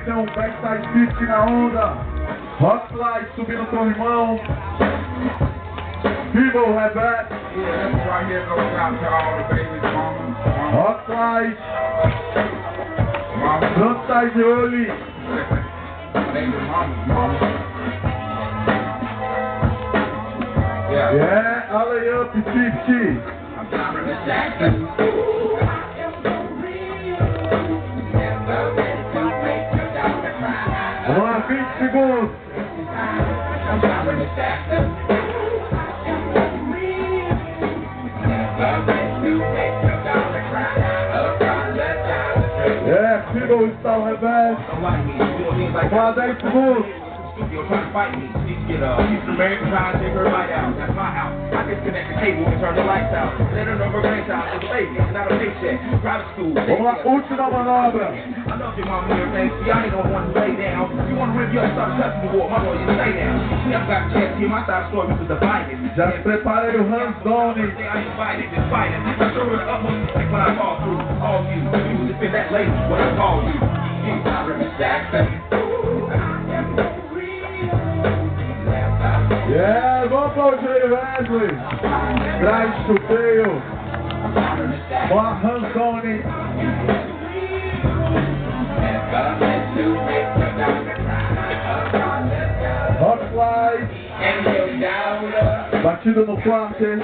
Então, backside 50 na onda. Hotfly subindo com o irmão. Feeble Rebat. Hotfly. Frontside Oli. Yeah, alley up 50. Vamos lá, 20 segundos. É, Feeble está o revés. Vamos lá, 10 segundos. Studio trying to fight me. She get she's American trying to take her bite out. That's my house. I disconnect the cable and turn the lights out. Let her know her grandchild is a baby, not a paycheck. Private school. Vamos lá, última manobra. I love your mom and everything. See, I ain't the one to lay down. You want to rip your stuff, touch the wall. My boy, you stay down. You never got a chance to hear my side story because the finest. Já se prepara aí o hands-on. I invited this fighting. I show her the utmost respect when I call through. All you would defend that lady when I call you. You Robert Jackson. Yeah, vamos aplaudir aí o Wesley. Grande chuteio. Com a hands-on. Hotfly. Batida no quarter.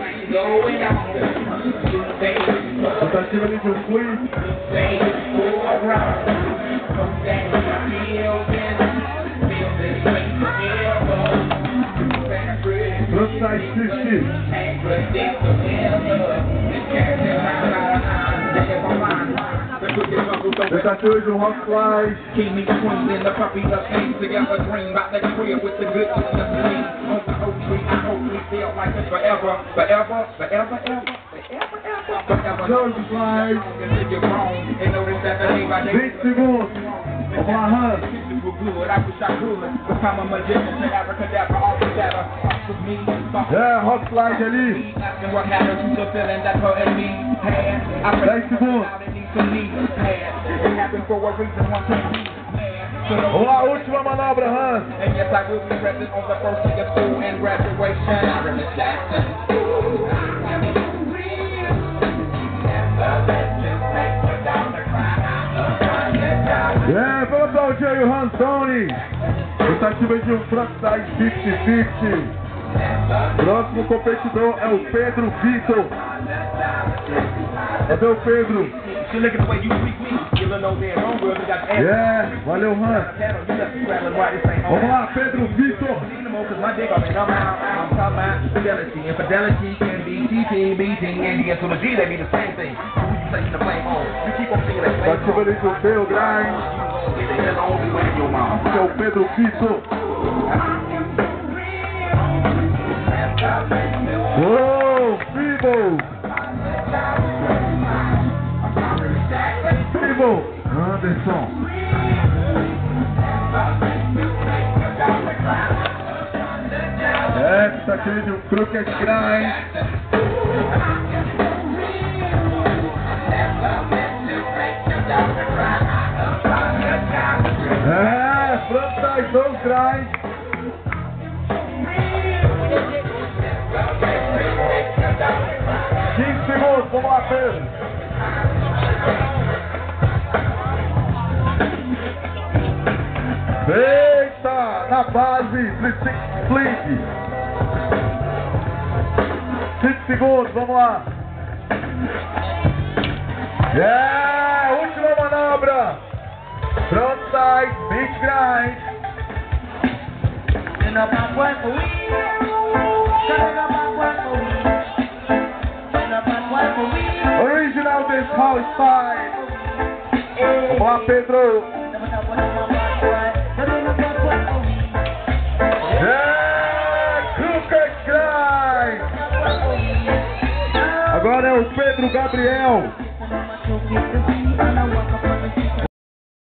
Tentativa ali de um flip. Frontside 50. Tentativa de um Hotfly. Keep me between in the puppy the things together dream about that crib with the good to the sleep. On the oak tree, I hope we feel like it's forever, forever, forever, ever, forever, forever. George Fly. Until you're grown and notice that the day by day. 20 segundos. Vamos lá, Hans. I wish I could become a magician to abracadabra all together. With me, É, Hotfly ali. asking what happened to the feeling that her and me had. I 10 segundos. It happened for a reason, one can't be mad. Vamos lá, última manobra, Hans. And yes, I will be present on the first day of school and graduation. I remember Jackson. É, vamos aplaudir aí o Hansoni. Tentativa de um frontside 50-50. Próximo competidor é o Pedro Vitor. Cadê o Pedro? Yeah, valeu, Hans. Vamos lá, Pedro Vitor. Tentativa ali do Bel Grind. Que é o Pedro Vitor. Oh, Feeble. Feeble. Anderson. É, tentativa de um Crooked Grind. É, frontside 2 grind. 15 segundos, vamos lá, Pedro. Eita, na base, flip. 5 segundos, vamos lá. É, última manobra. Frontside, beach grind. Original Dance Hall Style. Vamos lá, Pedro. É, Crooked Grind. Agora é o Pedro Gabriel.